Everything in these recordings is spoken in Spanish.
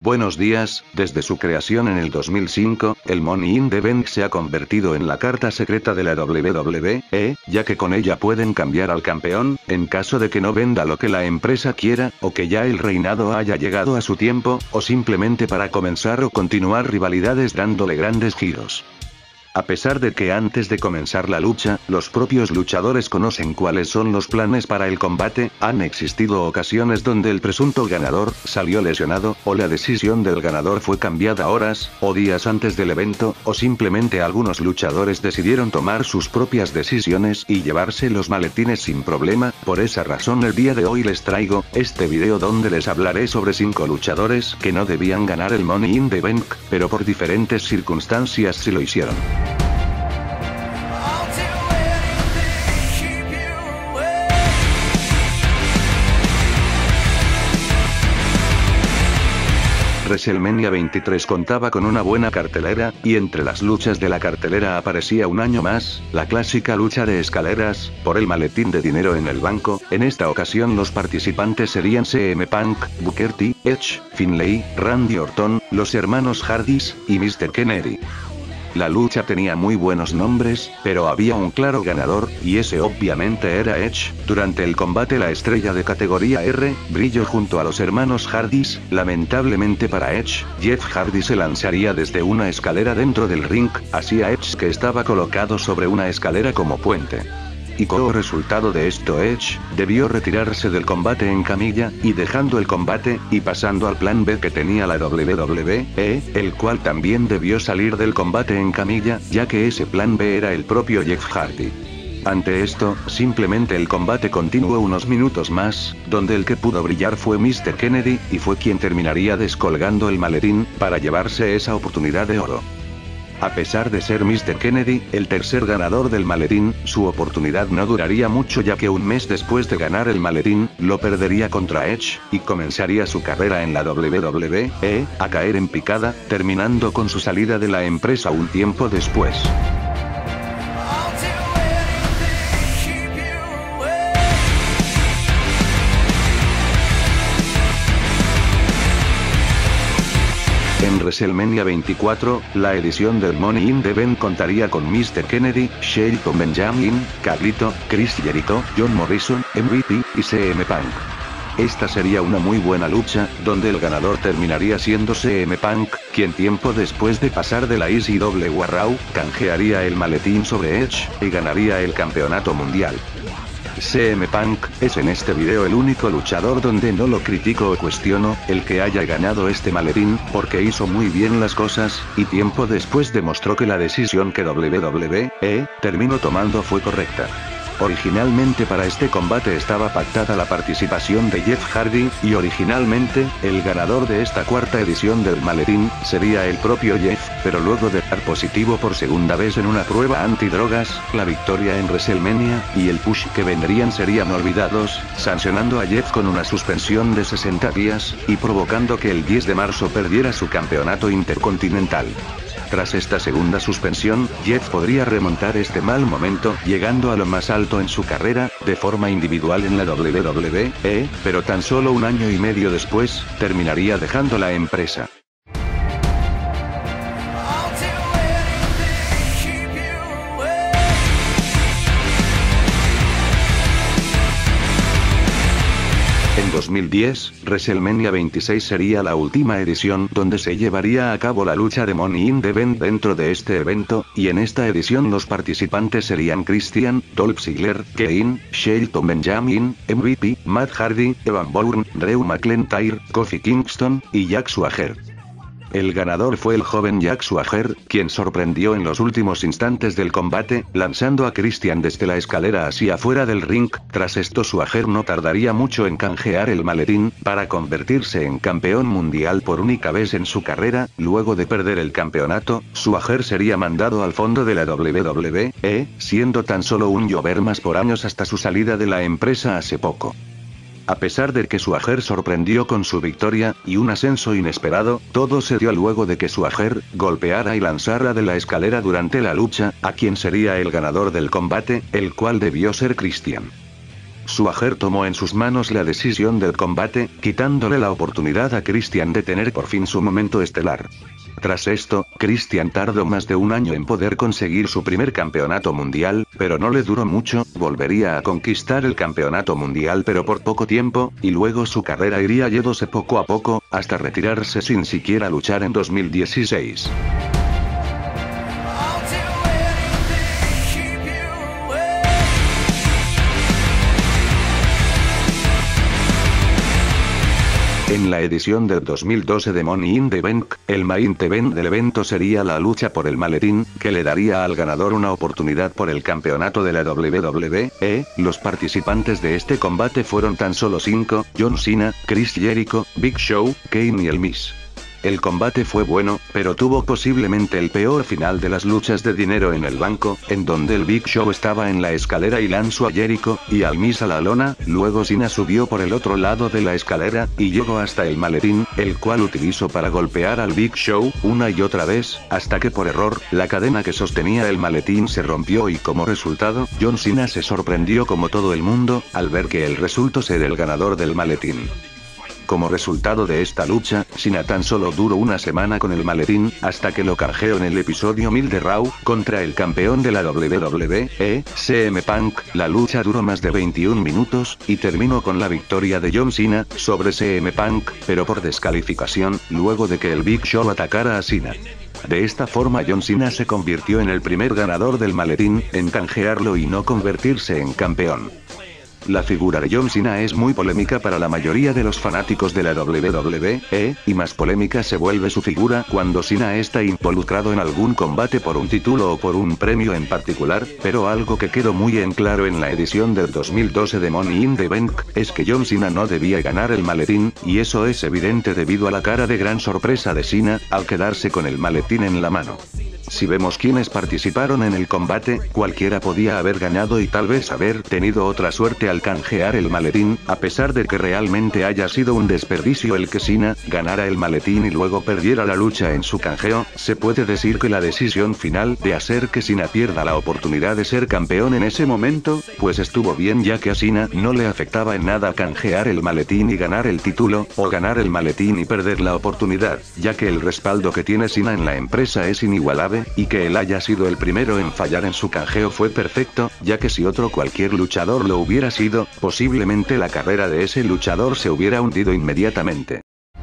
Buenos días. Desde su creación en el 2005, el Money in the Bank se ha convertido en la carta secreta de la WWE, ya que con ella pueden cambiar al campeón, en caso de que no venda lo que la empresa quiera, o que ya el reinado haya llegado a su tiempo, o simplemente para comenzar o continuar rivalidades dándole grandes giros. A pesar de que antes de comenzar la lucha, los propios luchadores conocen cuáles son los planes para el combate, han existido ocasiones donde el presunto ganador salió lesionado, o la decisión del ganador fue cambiada horas o días antes del evento, o simplemente algunos luchadores decidieron tomar sus propias decisiones y llevarse los maletines sin problema. Por esa razón el día de hoy les traigo este video donde les hablaré sobre 5 luchadores que no debían ganar el Money in the Bank, pero por diferentes circunstancias sí lo hicieron. WrestleMania 23 contaba con una buena cartelera, y entre las luchas de la cartelera aparecía un año más, la clásica lucha de escaleras, por el maletín de dinero en el banco. En esta ocasión los participantes serían CM Punk, Booker T, Edge, Finlay, Randy Orton, los hermanos Hardys, y Mr. Kennedy. La lucha tenía muy buenos nombres, pero había un claro ganador, y ese obviamente era Edge. Durante el combate la estrella de categoría R, brilló junto a los hermanos Hardys. Lamentablemente para Edge, Jeff Hardy se lanzaría desde una escalera dentro del ring, hacia Edge que estaba colocado sobre una escalera como puente. Y como resultado de esto Edge debió retirarse del combate en camilla, y dejando el combate, y pasando al plan B que tenía la WWE, el cual también debió salir del combate en camilla, ya que ese plan B era el propio Jeff Hardy. Ante esto, simplemente el combate continuó unos minutos más, donde el que pudo brillar fue Mr. Kennedy, y fue quien terminaría descolgando el maletín, para llevarse esa oportunidad de oro. A pesar de ser Mr. Kennedy, el tercer ganador del maletín, su oportunidad no duraría mucho ya que un mes después de ganar el maletín, lo perdería contra Edge, y comenzaría su carrera en la WWE, a caer en picada, terminando con su salida de la empresa un tiempo después. En WrestleMania 24, la edición del Money in the Bank contaría con Mr. Kennedy, Shelton Benjamin, Carlito, Chris Jericho, John Morrison, MVP, y CM Punk. Esta sería una muy buena lucha, donde el ganador terminaría siendo CM Punk, quien tiempo después de pasar de la ECW a Raw, canjearía el maletín sobre Edge, y ganaría el campeonato mundial. CM Punk es en este video el único luchador donde no lo critico o cuestiono el que haya ganado este maletín, porque hizo muy bien las cosas, y tiempo después demostró que la decisión que WWE terminó tomando fue correcta. Originalmente para este combate estaba pactada la participación de Jeff Hardy, y originalmente, el ganador de esta cuarta edición del maletín, sería el propio Jeff, pero luego de dar positivo por segunda vez en una prueba antidrogas, la victoria en WrestleMania, y el push que vendrían serían olvidados, sancionando a Jeff con una suspensión de 60 días, y provocando que el 10 de marzo perdiera su campeonato intercontinental. Tras esta segunda suspensión, Jeff podría remontar este mal momento, llegando a lo más alto en su carrera, de forma individual en la WWE, pero tan solo un año y medio después, terminaría dejando la empresa. En 2010, WrestleMania 26 sería la última edición donde se llevaría a cabo la lucha de Money in the Bank dentro de este evento, y en esta edición los participantes serían Christian, Dolph Ziggler, Kane, Shelton Benjamin, MVP, Matt Hardy, Evan Bourne, Drew McIntyre, Kofi Kingston, y Jack Swagger. El ganador fue el joven Jack Swagger, quien sorprendió en los últimos instantes del combate, lanzando a Christian desde la escalera hacia afuera del ring. Tras esto Swagger no tardaría mucho en canjear el maletín, para convertirse en campeón mundial por única vez en su carrera. Luego de perder el campeonato, Swagger sería mandado al fondo de la WWE, siendo tan solo un llover más por años hasta su salida de la empresa hace poco. A pesar de que Swagger sorprendió con su victoria, y un ascenso inesperado, todo se dio luego de que Swagger golpeara y lanzara de la escalera durante la lucha, a quien sería el ganador del combate, el cual debió ser Christian. Suager tomó en sus manos la decisión del combate, quitándole la oportunidad a Christian de tener por fin su momento estelar. Tras esto, Christian tardó más de un año en poder conseguir su primer campeonato mundial, pero no le duró mucho, volvería a conquistar el campeonato mundial pero por poco tiempo, y luego su carrera iría yéndose poco a poco, hasta retirarse sin siquiera luchar en 2016. En la edición del 2012 de Money in the Bank, el main event del evento sería la lucha por el maletín, que le daría al ganador una oportunidad por el campeonato de la WWE. Los participantes de este combate fueron tan solo 5, John Cena, Chris Jericho, Big Show, Kane y el Miz. El combate fue bueno, pero tuvo posiblemente el peor final de las luchas de dinero en el banco, en donde el Big Show estaba en la escalera y lanzó a Jericho, y al Miz a la lona, luego Cena subió por el otro lado de la escalera, y llegó hasta el maletín, el cual utilizó para golpear al Big Show, una y otra vez, hasta que por error, la cadena que sostenía el maletín se rompió y como resultado, John Cena se sorprendió como todo el mundo, al ver que él resultó ser el ganador del maletín. Como resultado de esta lucha, Cena tan solo duró una semana con el maletín, hasta que lo canjeó en el episodio 1000 de Raw, contra el campeón de la WWE, CM Punk. La lucha duró más de 21 minutos, y terminó con la victoria de John Cena, sobre CM Punk, pero por descalificación, luego de que el Big Show atacara a Cena. De esta forma John Cena se convirtió en el primer ganador del maletín, en canjearlo y no convertirse en campeón. La figura de John Cena es muy polémica para la mayoría de los fanáticos de la WWE, y más polémica se vuelve su figura cuando Cena está involucrado en algún combate por un título o por un premio en particular, pero algo que quedó muy en claro en la edición del 2012 de Money in the Bank, es que John Cena no debía ganar el maletín, y eso es evidente debido a la cara de gran sorpresa de Cena, al quedarse con el maletín en la mano. Si vemos quienes participaron en el combate, cualquiera podía haber ganado y tal vez haber tenido otra suerte al canjear el maletín, a pesar de que realmente haya sido un desperdicio el que Cena ganara el maletín y luego perdiera la lucha en su canjeo. Se puede decir que la decisión final de hacer que Cena pierda la oportunidad de ser campeón en ese momento, pues estuvo bien, ya que a Cena no le afectaba en nada canjear el maletín y ganar el título, o ganar el maletín y perder la oportunidad, ya que el respaldo que tiene Cena en la empresa es inigualable, y que él haya sido el primero en fallar en su canjeo fue perfecto, ya que si otro cualquier luchador lo hubiera sido, posiblemente la carrera de ese luchador se hubiera hundido inmediatamente.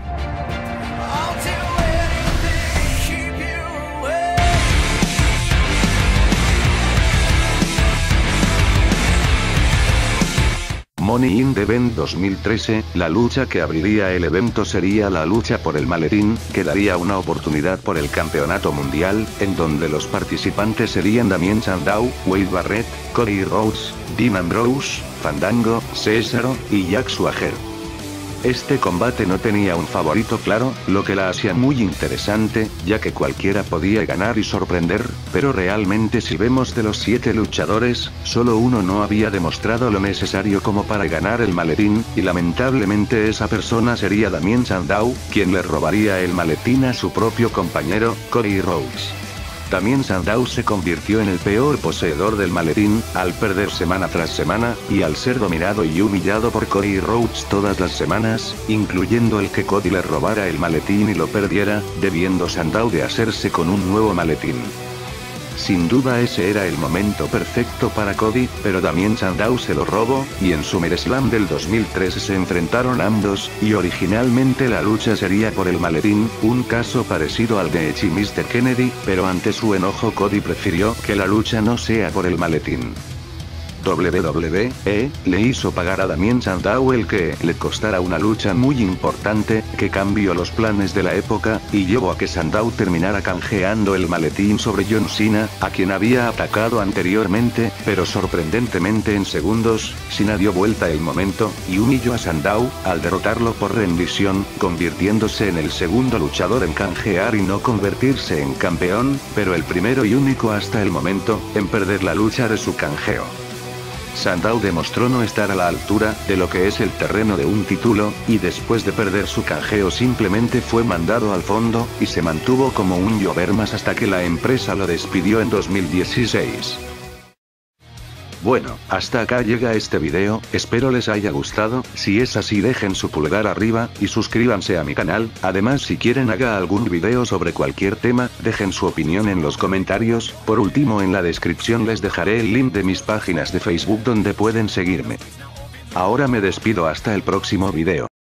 Money in the Bank 2013, la lucha que abriría el evento sería la lucha por el maletín, que daría una oportunidad por el campeonato mundial, en donde los participantes serían Damien Sandow, Wade Barrett, Cody Rhodes, Dean Ambrose, Fandango, Cesaro, y Jack Swagger. Este combate no tenía un favorito claro, lo que la hacía muy interesante, ya que cualquiera podía ganar y sorprender, pero realmente si vemos de los 7 luchadores, solo uno no había demostrado lo necesario como para ganar el maletín, y lamentablemente esa persona sería Damien Sandow, quien le robaría el maletín a su propio compañero, Cody Rhodes. También Sandow se convirtió en el peor poseedor del maletín, al perder semana tras semana, y al ser dominado y humillado por Cody Rhodes todas las semanas, incluyendo el que Cody le robara el maletín y lo perdiera, debiendo Sandow de hacerse con un nuevo maletín. Sin duda ese era el momento perfecto para Cody, pero también Sandow se lo robó, y en SummerSlam del 2013 se enfrentaron ambos, y originalmente la lucha sería por el maletín, un caso parecido al de Edge y Mr. Kennedy, pero ante su enojo Cody prefirió que la lucha no sea por el maletín. WWE le hizo pagar a Damien Sandow el que le costara una lucha muy importante, que cambió los planes de la época, y llevó a que Sandow terminara canjeando el maletín sobre John Cena, a quien había atacado anteriormente, pero sorprendentemente en segundos, Cena dio vuelta el momento, y humilló a Sandow, al derrotarlo por rendición, convirtiéndose en el segundo luchador en canjear y no convertirse en campeón, pero el primero y único hasta el momento, en perder la lucha de su canjeo. Sandow demostró no estar a la altura de lo que es el terreno de un título, y después de perder su canjeo simplemente fue mandado al fondo, y se mantuvo como un llover más hasta que la empresa lo despidió en 2016. Bueno, hasta acá llega este video, espero les haya gustado, si es así dejen su pulgar arriba, y suscríbanse a mi canal, además si quieren haga algún video sobre cualquier tema, dejen su opinión en los comentarios, por último en la descripción les dejaré el link de mis páginas de Facebook donde pueden seguirme. Ahora me despido hasta el próximo video.